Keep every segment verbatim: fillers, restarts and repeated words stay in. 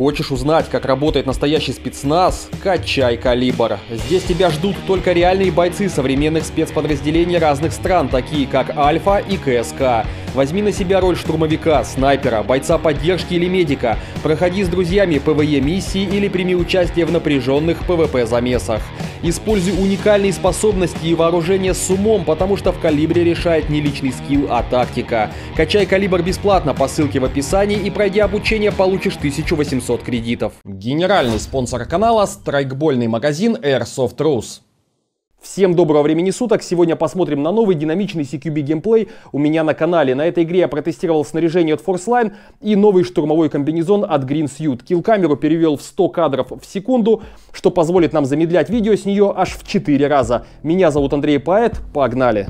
Хочешь узнать, как работает настоящий спецназ? Качай «Калибр». Здесь тебя ждут только реальные бойцы современных спецподразделений разных стран, такие как Альфа и КСК. Возьми на себя роль штурмовика, снайпера, бойца поддержки или медика. Проходи с друзьями ПВЕ-миссии или прими участие в напряженных ПВП-замесах. Используй уникальные способности и вооружение с умом, потому что в «Калибре» решает не личный скилл, а тактика. Качай «Калибр» бесплатно по ссылке в описании и, пройдя обучение, получишь тысячу восемьсот кредитов. Генеральный спонсор канала — страйкбольный магазин Airsoft Rus. Всем доброго времени суток! Сегодня посмотрим на новый динамичный си кью би геймплей у меня на канале. На этой игре я протестировал снаряжение от Forceline и новый штурмовой комбинезон от Green Suit. Килл-камеру перевел в сто кадров в секунду, что позволит нам замедлять видео с нее аж в четыре раза. Меня зовут Андрей Поэт, погнали!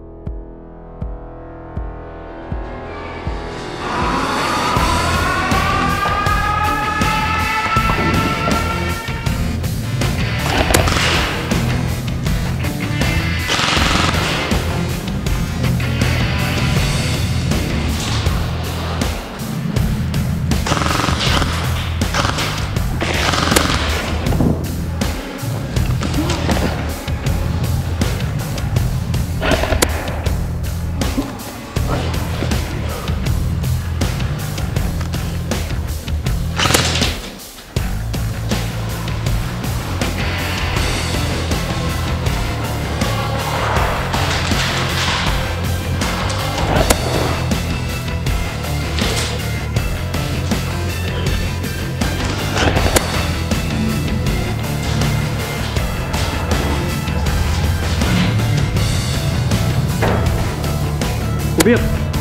Привет!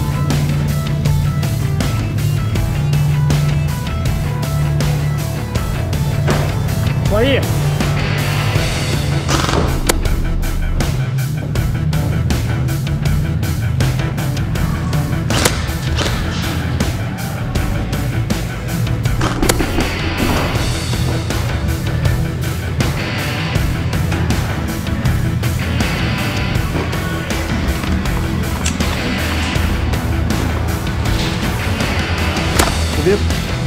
Свои! Привет!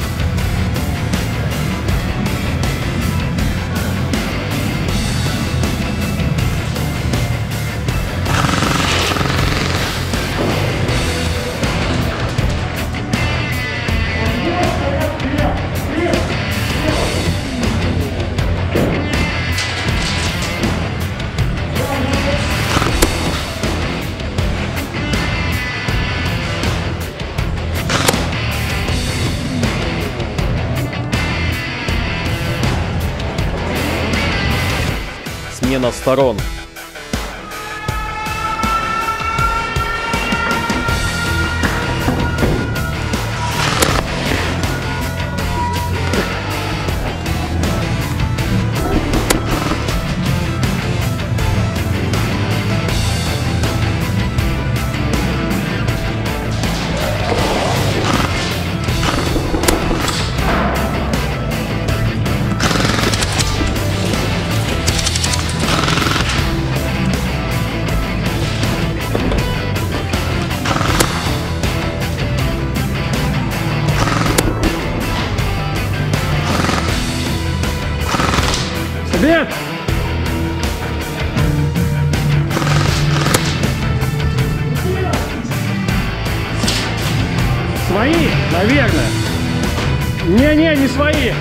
Смена сторон. Привет! Свои, наверное. Не-не, не свои.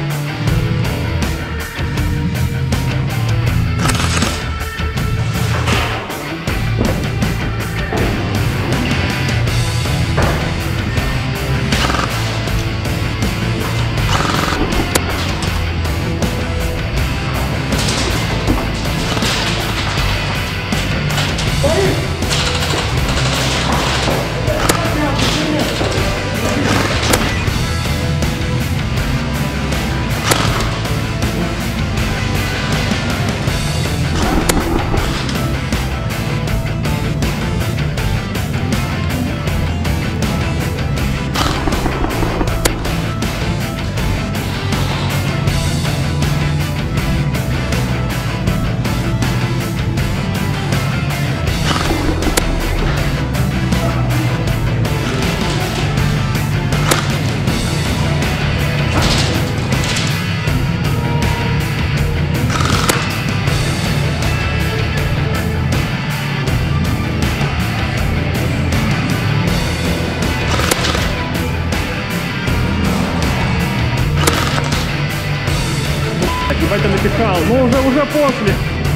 ебать ты напихал. Ну уже, уже после.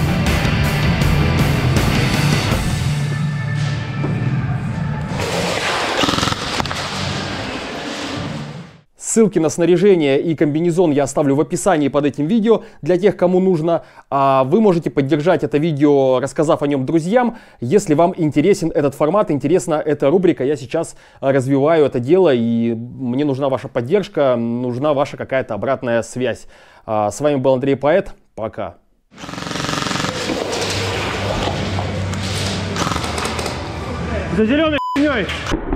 Ссылки на снаряжение и комбинезон я оставлю в описании под этим видео для тех, кому нужно. А вы можете поддержать это видео, рассказав о нем друзьям. Если вам интересен этот формат, интересна эта рубрика, я сейчас развиваю это дело, и мне нужна ваша поддержка, нужна ваша какая-то обратная связь. А с вами был Андрей Поэт. Пока. За зеленой хуйней.